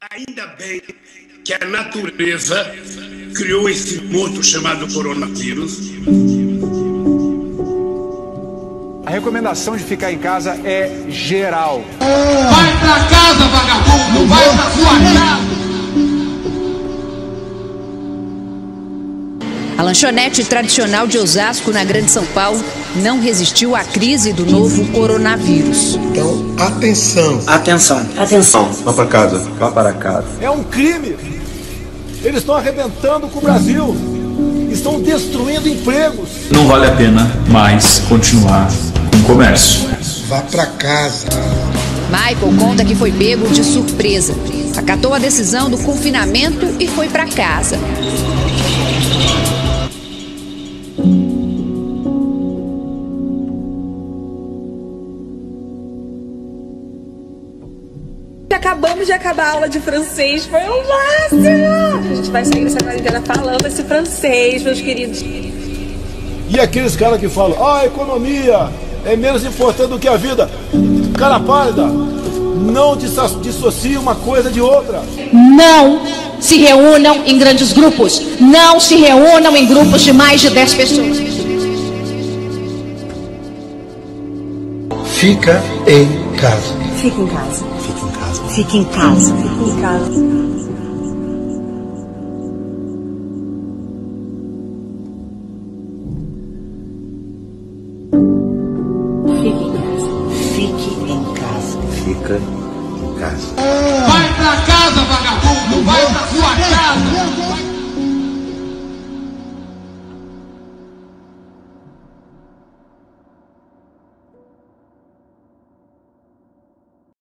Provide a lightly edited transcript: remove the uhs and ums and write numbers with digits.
Ainda bem que a natureza criou esse monstro chamado coronavírus. A recomendação de ficar em casa é geral. Vai pra casa, vagabundo! Vai pra sua casa! A lanchonete tradicional de Osasco, na Grande São Paulo, não resistiu à crise do novo coronavírus. Então, atenção. Atenção. Atenção. Vá para casa. Vá para casa. É um crime. Eles estão arrebentando com o Brasil. Estão destruindo empregos. Não vale a pena mais continuar com o comércio. Vá para casa. Michael conta que foi pego de surpresa. Acatou a decisão do confinamento e foi para casa. Acabamos de acabar a aula de francês, foi o máximo! A gente vai sair dessa quarentena falando esse francês, meus queridos. E aqueles caras que falam, a economia é menos importante do que a vida. Cara pálida, não dissocie uma coisa de outra. Não se reúnam em grandes grupos. Não se reúnam em grupos de mais de 10 pessoas. Fica em casa. Fique em casa. Fica em casa. Fique em casa. Fique em casa. Fique em casa. Fica em casa. Vai pra casa, vagabundo! Vai pra sua casa!